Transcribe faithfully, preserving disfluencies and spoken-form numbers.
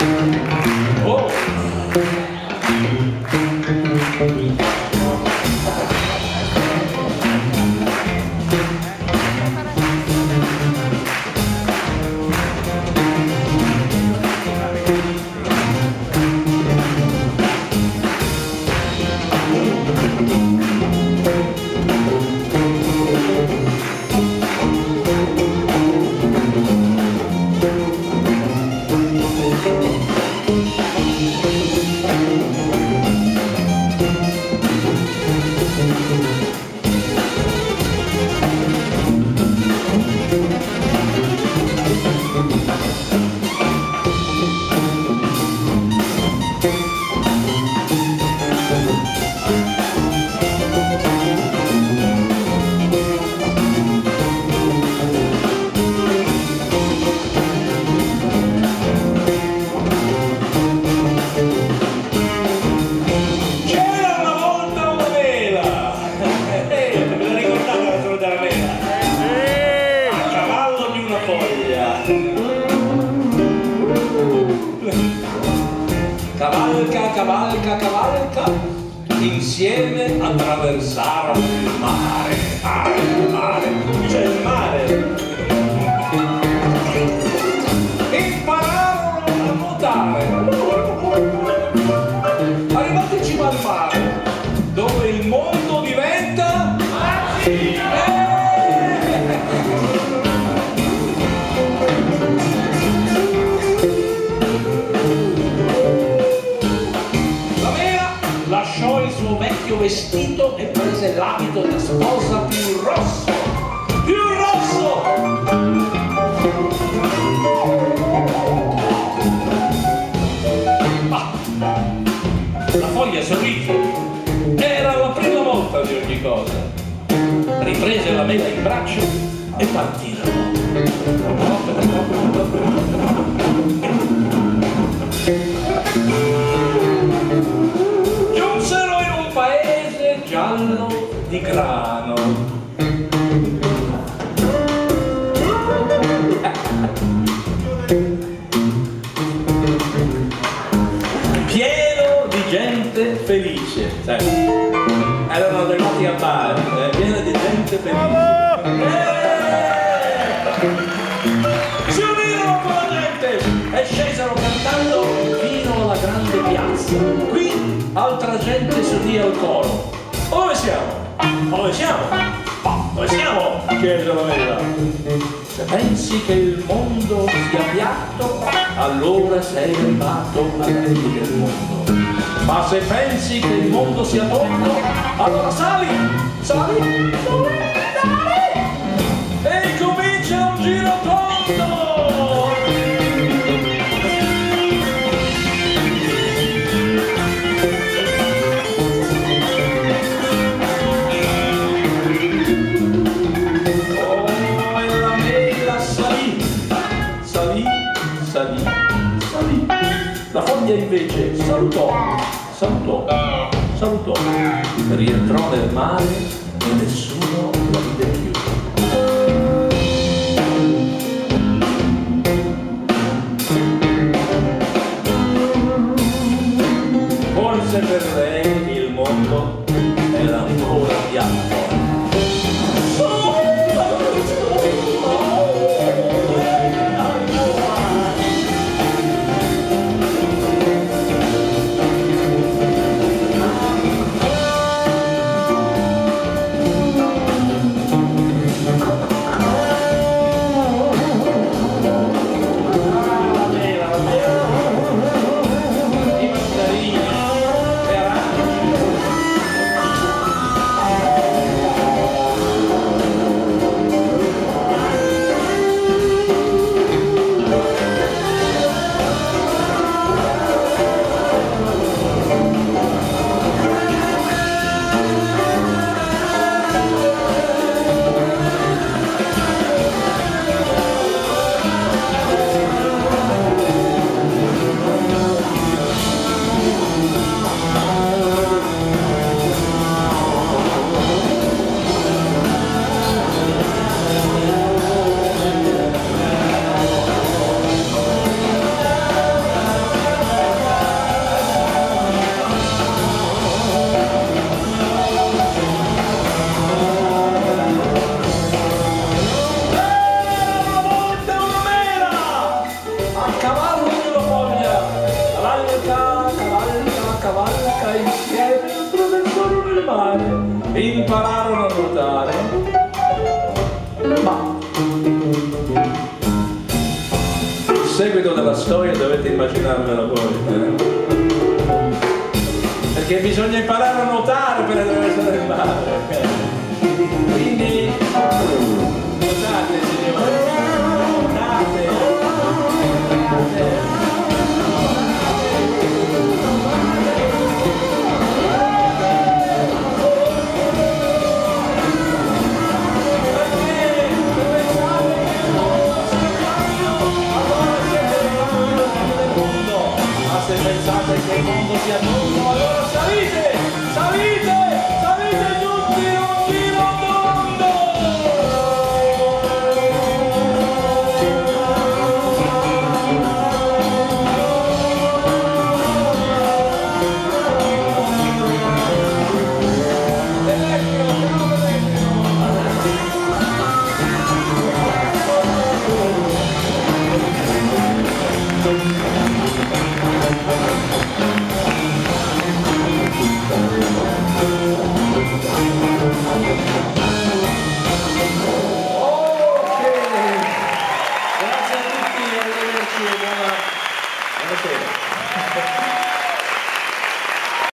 Cavalca, cavalca, cavalca, insieme attraversarono il mare, mare, mare, c'è il mare. Impararono a nuotare. Arrivati in cima al mare, dove il mondo diventa magia. Lasciò il suo vecchio vestito e prese l'abito da sposa più rosso, più rosso! Ah, la foglia sorrise, era la prima volta di ogni cosa. Riprese la mela in braccio e partirono. Giunsero in un paese giallo di grano. Pieno di gente felice. Sai, erano arrivati a Bari, eh, pieno di gente felice. Eh! Si unirono con la gente e scesero cantando fino alla grande piazza. Qui altra gente si udì al coro. Dove siamo? Dove siamo? Ma dove siamo? Chiese la mela. Se pensi che il mondo sia piatto, allora sei arrivato alla fine del mondo. Ma se pensi che il mondo sia tondo, allora sali, sali, sali, e comincia un giro tondo. Salì, salì. La foglia invece salutò, salutò, salutò, rientrò nel mare e nessuno la vide più. Forse per lei il mondo era ancora piatto. dai insieme attraversarono il mare e impararono a nuotare, ma il seguito della storia dovete immaginarvelo voi, eh? Perché bisogna imparare a nuotare per attraversare il mare, quindi nuotate signore, nuotate, nuotate. Se pensate che il mondo sia